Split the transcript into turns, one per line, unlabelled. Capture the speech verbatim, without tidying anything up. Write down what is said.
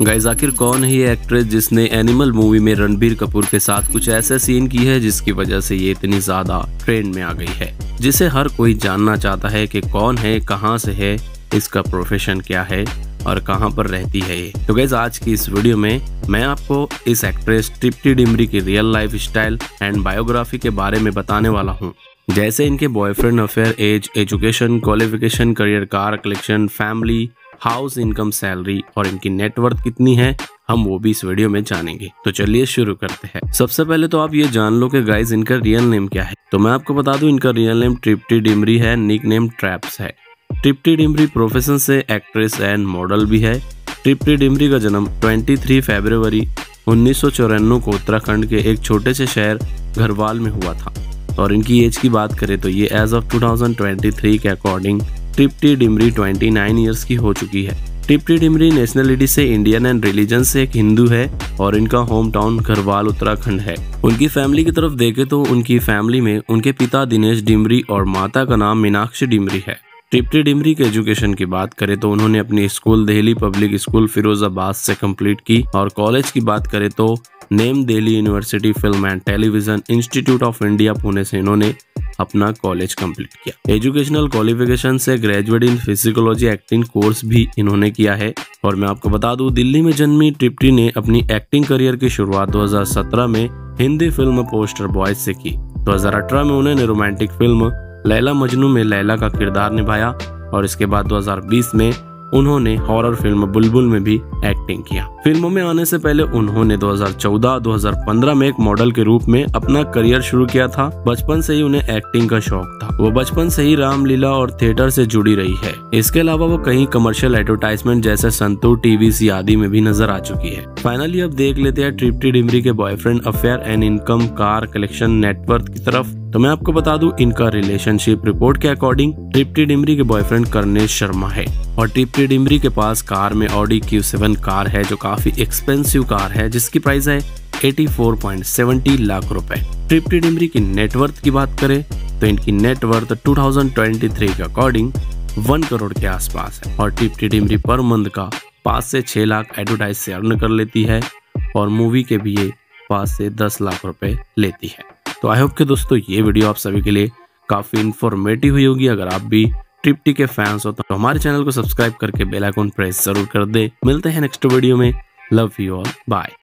Guys आखिर कौन है ये एक्ट्रेस जिसने एनिमल मूवी में रणबीर कपूर के साथ कुछ ऐसे सीन की है जिसकी वजह से ये इतनी ज्यादा ट्रेंड में आ गई है, जिसे हर कोई जानना चाहता है कि कौन है, कहां से है, इसका प्रोफेशन क्या है और कहां पर रहती है ये। तो गाइस आज की इस वीडियो में मैं आपको इस एक्ट्रेस तृप्ति डिमरी की real life style and biography के बारे में बताने वाला हूँ। जैसे इनके boyfriend, affair, age, education, qualification, career, car collection, family, house, income, salary और इनकी नेटवर्थ कितनी है, हम वो भी इस वीडियो में जानेंगे। तो चलिए शुरू करते हैं। सबसे पहले तो आप ये जान लो कि गाइस इनका रियल नेम क्या है। तो मैं आपको बता दूं इनका रियल नेम तृप्ति डिमरी है, निक नेम ट्रैप्स है। तृप्ति डिमरी प्रोफेशन से एक्ट्रेस एंड मॉडल भी है। तृप्ति डिमरी का जन्म तेईस फरवरी उन्नीस सौ चौरानवे को उत्तराखंड के एक छोटे से शहर घरवाल में हुआ था और इनकी एज की बात करें तो ये एज ऑफ दो हज़ार तेईस के अकॉर्डिंग तृप्ति डिमरी उनतीस इयर्स की हो चुकी है। तृप्ति डिमरी नेशनलिटी से इंडियन एंड रिलीजन से एक हिंदू है और इनका होम टाउन घरवाल उत्तराखंड है। उनकी फैमिली की तरफ देखें तो उनकी फैमिली में उनके पिता दिनेश डिमरी और माता का नाम मीनाक्षी डिमरी है। तृप्ति डिमरी के एजुकेशन की बात करें तो उन्होंने अपनी school Delhi public school Firozabad से कंप्लीट की और कॉलेज की बात करें तो name Delhi university film and television institute of India Pune से इन्होंने अपना कॉलेज कंप्लीट किया। एजुकेशनल क्वालिफिकेशन से graduate in psychology acting course भी इन्होंने किया है। और मैं आपको बता दूं दिल्ली में जन्मी तृप्ति ने अपनी एक्टिंग करियर की शुरुआत दो हज़ार सत्रह में हिंदी फिल्म पोस्टर बॉयज से की। दो हज़ार अठारह में उन्होंने रोमांटिक फिल्म लैला मजनू में लैला का किरदार निभाया और इसके बाद दो हज़ार बीस में उन्होंने हॉरर फिल्म बुलबुल में भी एक्टिंग किया। फिल्मों में आने से पहले उन्होंने दो हज़ार चौदह दो हज़ार पंद्रह में एक मॉडल के रूप में अपना करियर शुरू किया था। बचपन से ही उन्हें एक्टिंग का शौक था। वो बचपन से ही रामलीला और थिएटर से जुड़ी रही है। इसके अलावा वो कई कमर्शियल एडवर्टाइजमेंट जैसे संतूर टीवी आदि में भी नजर आ चुकी है। फाइनली अब देख लेते हैं तृप्ति डिमरी के boyfriend, affair and income, car collection, net worth की तरफ। तो मैं आपको बता दूं इनका रिलेशनशिप रिपोर्ट के अकॉर्डिंग तृप्ति डिमरी के बॉयफ्रेंड कर्नेश शर्मा है और तृप्ति डिमरी के पास कार में ऑडी क्यू सेवन कार है जो काफी एक्सपेंसिव कार है जिसकी प्राइस है चौरासी पॉइंट सात शून्य लाख रुपए। तृप्ति डिमरी की नेटवर्थ की बात करें तो इनकी नेटवर्थ दो हज़ार तेईस के अकॉर्डिंग वन करोड़ के आसपास है और तृप्ति डिमरी पर मंथ का पाँच से छह लाख एडवर्टाइज से अर्न कर लेती है और मूवी के भी ये पाँच से दस लाख रुपए लेती है। तो आई होप कि दोस्तों ये वीडियो आप सभी के लिए काफी इंफॉर्मेटिव हुई होगी। अगर आप भी तृप्ति के फैंस हो तो हमारे चैनल को सब्सक्राइब करके बेल आइकन प्रेस जरूर कर दे। मिलते हैं नेक्स्ट वीडियो में। Love you all, bye.